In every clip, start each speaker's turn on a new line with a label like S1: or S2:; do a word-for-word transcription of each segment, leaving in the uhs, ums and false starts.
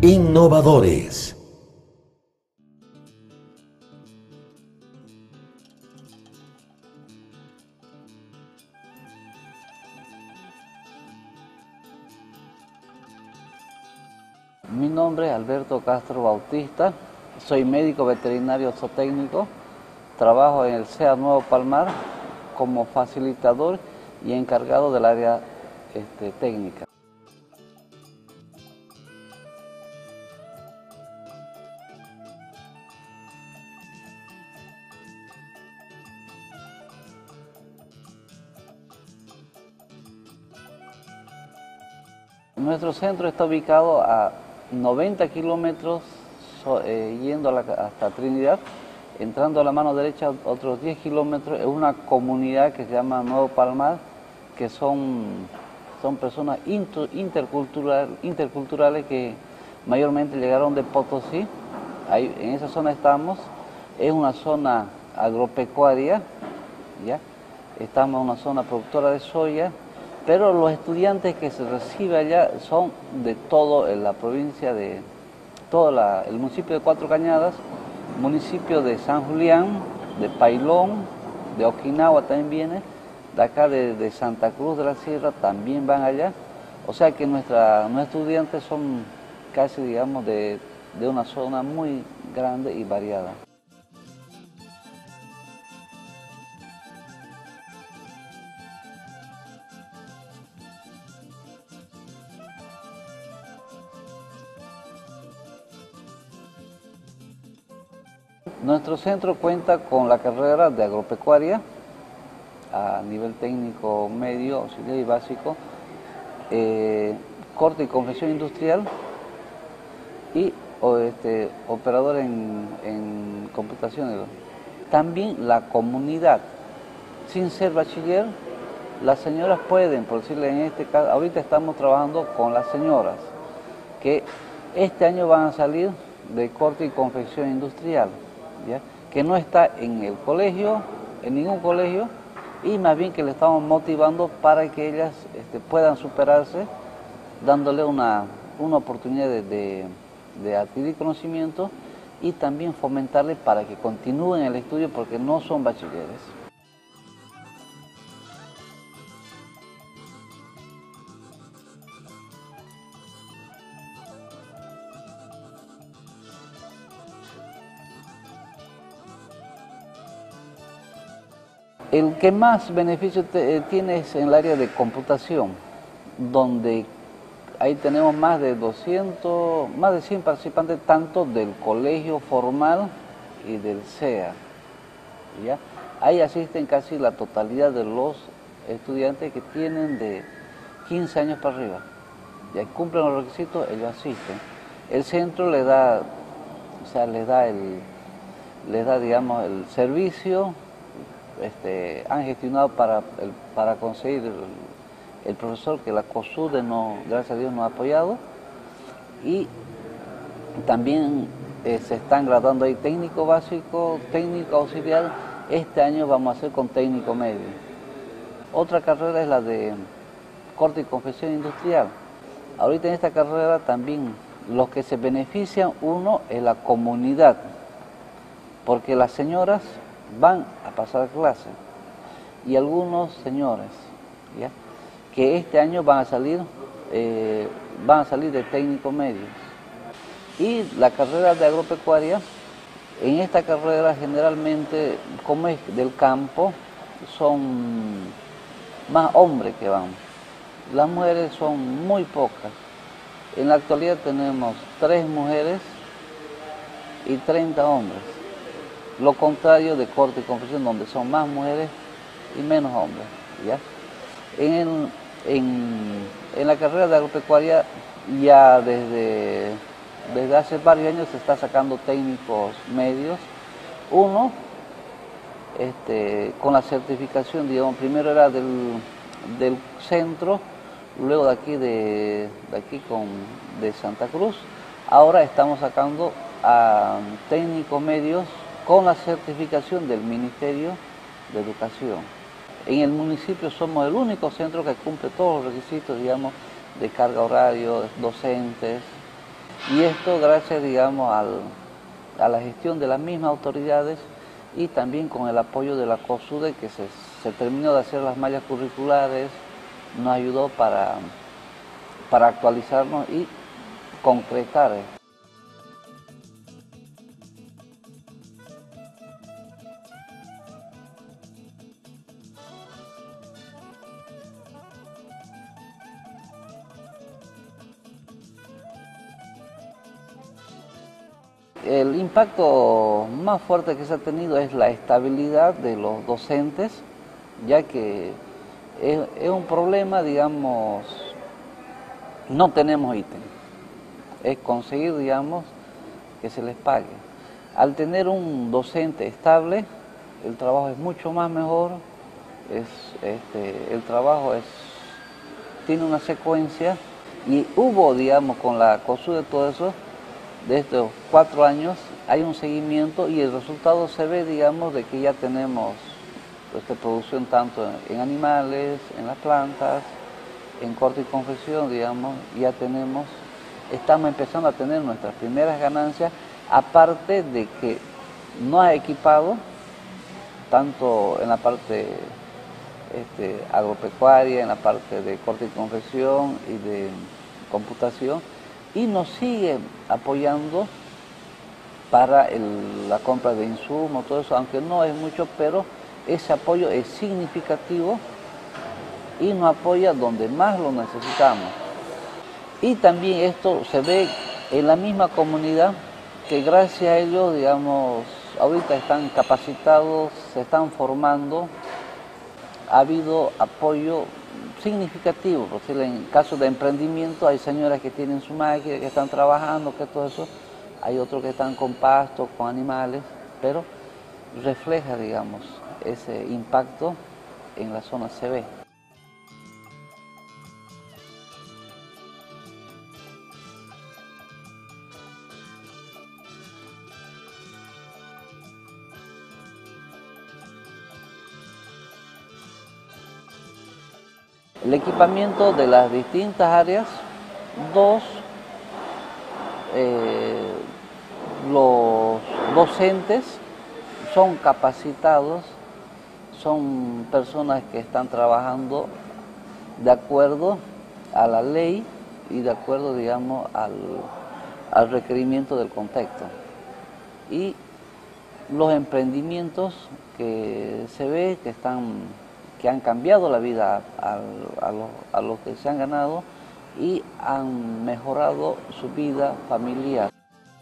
S1: Innovadores.
S2: Mi nombre es Alberto Castro Bautista, soy médico veterinario zootécnico, trabajo en el C E A Nuevo Palmar como facilitador y encargado del área este, técnica. Nuestro centro está ubicado a noventa kilómetros eh, yendo a la, hasta Trinidad, entrando a la mano derecha otros diez kilómetros, es una comunidad que se llama Nuevo Palmar, que son, son personas inter, intercultural, interculturales que mayormente llegaron de Potosí. Ahí, en esa zona estamos, es una zona agropecuaria, ¿ya? Estamos en una zona productora de soya, pero los estudiantes que se reciben allá son de toda la provincia, de todo la, el municipio de Cuatro Cañadas, municipio de San Julián, de Pailón, de Okinawa también viene, de acá de, de Santa Cruz de la Sierra también van allá. O sea que nuestra, nuestros estudiantes son casi, digamos, de, de una zona muy grande y variada. Nuestro centro cuenta con la carrera de agropecuaria a nivel técnico medio, auxiliar y básico, eh, corte y confección industrial y o, este, operador en, en computación. También la comunidad, sin ser bachiller, las señoras pueden, por decirle en este caso, ahorita estamos trabajando con las señoras, que este año van a salir de corte y confección industrial, ¿ya? Que no está en el colegio, en ningún colegio, y más bien que le estamos motivando para que ellas este, puedan superarse, dándole una, una oportunidad de, de, de adquirir conocimiento y también fomentarle para que continúen el estudio porque no son bachilleres. El que más beneficio te, eh, tiene es en el área de computación, donde ahí tenemos más de doscientos, más de cien participantes, tanto del colegio formal y del C E A, ¿ya? Ahí asisten casi la totalidad de los estudiantes que tienen de quince años para arriba. Ya cumplen los requisitos, ellos asisten. El centro le da, o sea, les da el, les da, digamos, el servicio. Este, han gestionado para, el, para conseguir el, el profesor que la COSUDE, no, gracias a Dios, nos ha apoyado, y también eh, se están graduando ahí técnico básico, técnico auxiliar. Este año vamos a hacer con técnico medio. Otra carrera es la de corte y confección industrial. Ahorita en esta carrera también los que se benefician, uno es la comunidad, porque las señoras van a pasar clase y algunos señores, ¿ya? Que este año van a salir eh, van a salir de técnico medio. Y la carrera de agropecuaria, en esta carrera generalmente, como es del campo, son más hombres que van, las mujeres son muy pocas. En la actualidad tenemos tres mujeres y treinta hombres. Lo contrario de corte y confección, donde son más mujeres y menos hombres, ¿ya? En, en, en la carrera de agropecuaria ya desde, desde hace varios años se está sacando técnicos medios. Uno, este, con la certificación, digamos, primero era del, del centro, luego de aquí, de, de aquí con, de Santa Cruz. Ahora estamos sacando a técnicos medios con la certificación del Ministerio de Educación. En el municipio somos el único centro que cumple todos los requisitos, digamos, de carga horario, docentes. Y esto gracias, digamos, al, a la gestión de las mismas autoridades y también con el apoyo de la COSUDE, que se, se terminó de hacer las mallas curriculares, nos ayudó para, para actualizarnos y concretar. El impacto más fuerte que se ha tenido es la estabilidad de los docentes, ya que es, es un problema, digamos, no tenemos ítem, es conseguir, digamos, que se les pague. Al tener un docente estable, el trabajo es mucho más mejor, es, este, el trabajo es, tiene una secuencia y hubo, digamos, con la COSUDE todo eso, de estos cuatro años hay un seguimiento y el resultado se ve, digamos, de que ya tenemos esta producción tanto en, en animales, en las plantas, en corte y confección, digamos, ya tenemos, estamos empezando a tener nuestras primeras ganancias, aparte de que no ha equipado, tanto en la parte este, agropecuaria, en la parte de corte y confección y de computación, y nos sigue apoyando para el, la compra de insumos, todo eso, aunque no es mucho, pero ese apoyo es significativo y nos apoya donde más lo necesitamos. Y también esto se ve en la misma comunidad, que gracias a ellos, digamos, ahorita están capacitados, se están formando, ha habido apoyo significativo, porque en caso de emprendimiento hay señoras que tienen su máquina, que están trabajando, que todo eso, hay otros que están con pastos, con animales, pero refleja, digamos, ese impacto en la zona se ve. El equipamiento de las distintas áreas, dos, eh, los docentes son capacitados, son personas que están trabajando de acuerdo a la ley y de acuerdo, digamos, al, al requerimiento del contexto. Y los emprendimientos que se ve que están que han cambiado la vida a, a, los, a los que se han ganado y han mejorado su vida familiar.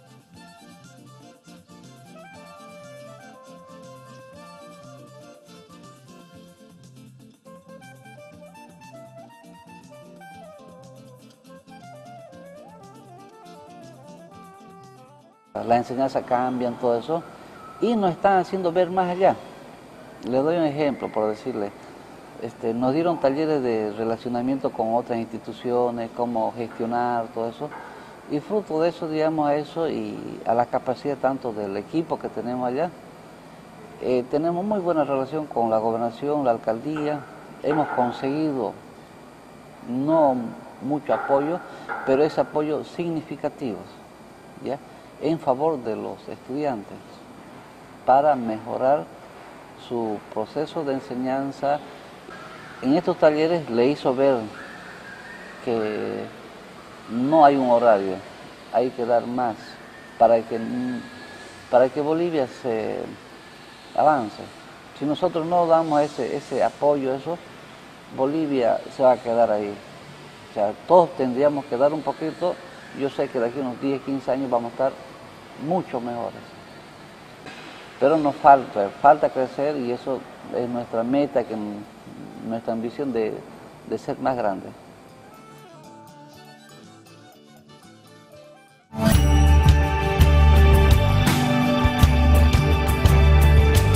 S2: La enseñanza cambian, todo eso, y nos están haciendo ver más allá. Les doy un ejemplo, por decirle. Este, nos dieron talleres de relacionamiento con otras instituciones, cómo gestionar, todo eso. Y fruto de eso, digamos, a eso y a la capacidad tanto del equipo que tenemos allá, eh, tenemos muy buena relación con la gobernación, la alcaldía. Hemos conseguido no mucho apoyo, pero es apoyo significativo, ¿ya?, en favor de los estudiantes para mejorar su proceso de enseñanza. En estos talleres le hizo ver que no hay un horario, hay que dar más para que, para que Bolivia se avance. Si nosotros no damos ese, ese apoyo, eso, Bolivia se va a quedar ahí. O sea, todos tendríamos que dar un poquito. Yo sé que de aquí a unos diez, quince años vamos a estar mucho mejores. Pero nos falta, falta crecer y eso es nuestra meta, que nuestra ambición de, de ser más grandes.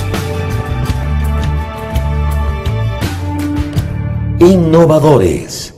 S1: Innovadores.